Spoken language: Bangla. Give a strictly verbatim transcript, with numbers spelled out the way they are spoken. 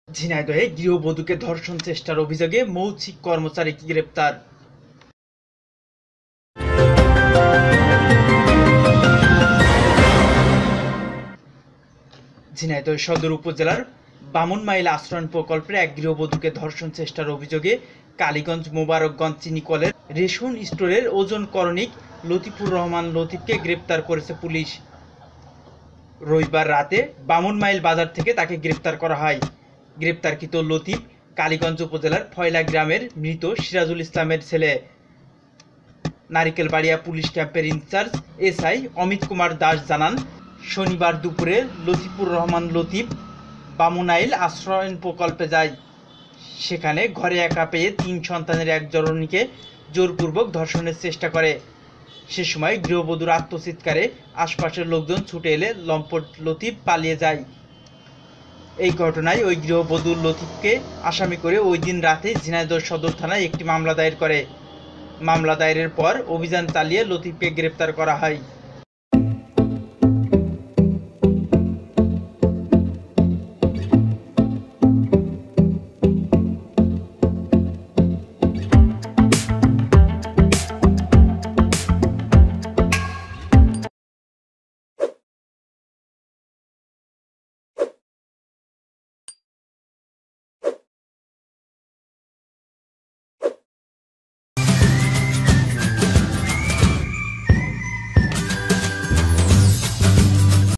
ঝিনাইদহে গৃহবধূকে ধর্ষণ চেষ্টার অভিযোগে মৌখিক কর্মচারী গ্রেপ্তার। ঝিনাইদহ সদর উপজেলার বামনমাইল আশ্রয়ণ প্রকল্পের এক গৃহবধূকে ধর্ষণ চেষ্টার অভিযোগে কালীগঞ্জ মোবারকগঞ্জ চিনিকলের রেশন স্টোরের ওজন করণিক লতিফুর রহমান লতিফকে গ্রেপ্তার করেছে পুলিশ। রবিবার রাতে বামনমাইল বাজার থেকে তাকে গ্রেপ্তার করা হয়। গ্রেপ্তারকৃত লতিফ কালীগঞ্জ উপজেলার ফয়লা গ্রামের মৃত সিরাজুল ইসলামের ছেলে। নারিকেলবাড়িয়া পুলিশ ক্যাম্পের ইনচার্জ এসআই অমিত কুমার দাস জানান, শনিবার দুপুরে লতিফুর রহমান লতিফ বামনমাইল আশ্রয়ণ প্রকল্পে যায়। সেখানে ঘরে একা পেয়ে তিন সন্তানের এক জননীকে জোরপূর্বক ধর্ষণের চেষ্টা করে। সে সময় গৃহবধূর আত্মচিৎকারে আশপাশের লোকজন ছুটে এলে লম্পট লতিফ পালিয়ে যায়। এই ঘটনায় ওই গৃহবধূ লতিফকে আসামি করে ওই দিন রাতে ঝিনাইদহ সদর থানায় একটি মামলা দায়ের করে। মামলা দায়েরের পর অভিযান চালিয়ে লতিফকে গ্রেপ্তার করা হয়।